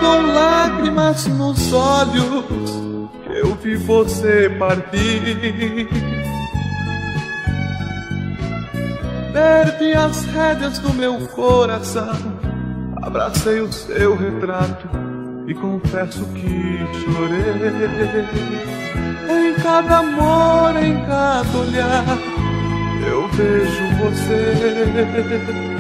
com lágrimas nos olhos que eu vi você partir. Perdi as rédeas do meu coração, abracei o seu retrato e confesso que chorei. Em cada amor, em cada olhar, eu vejo você.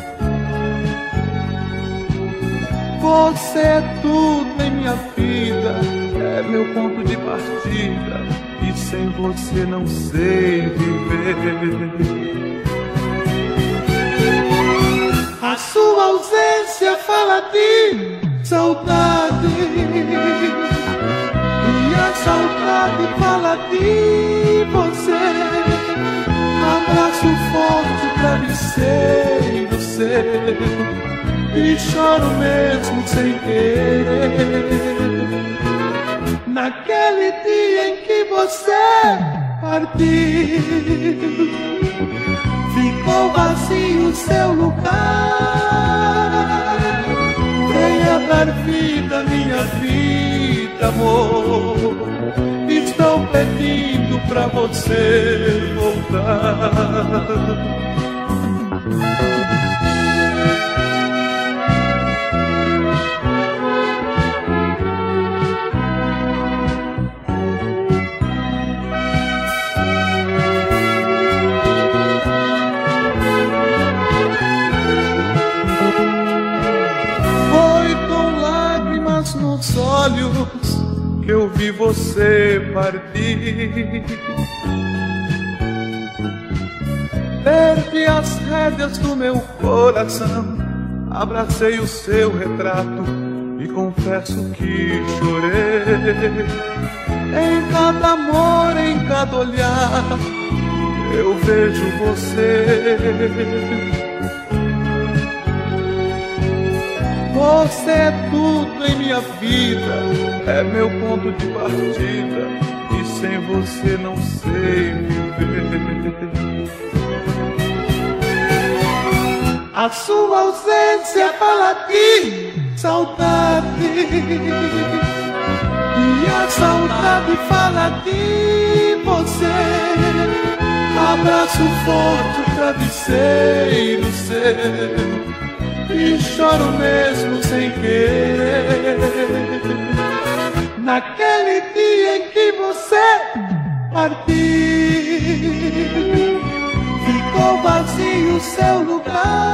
Você é tudo em minha vida, é meu ponto de partida, e sem você não sei viver. A sua ausência fala de saudade, e a saudade fala de você. Abraço forte, travesseiro seu, e choro mesmo sem querer. Naquele dia em que você partiu, ficou vazio seu lugar. Venha dar vida à minha vida, amor. Estou pedindo pra você voltar. Nos olhos que eu vi você partir. Perdi as rédeas do meu coração, abracei o seu retrato e confesso que chorei. Em cada amor, em cada olhar, eu vejo você. Você é tudo em minha vida, é meu ponto de partida, e sem você não sei viver. A sua ausência fala de saudade, e a saudade fala de você. Abraço forte, travesseiro seu, e choro mesmo sem querer. Naquele dia em que você partiu, ficou vazio seu lugar.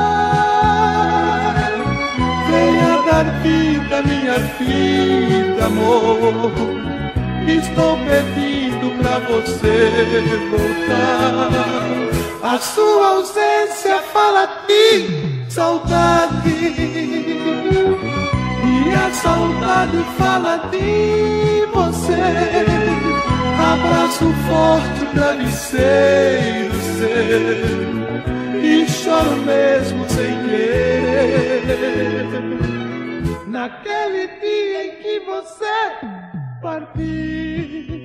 Venha dar vida à minha vida, amor. Estou pedindo pra você voltar. A sua ausência fala de saudade, e a saudade fala de você. Abraço forte, travesseiro seu, e choro mesmo sem querer. Naquele dia em que você partiu.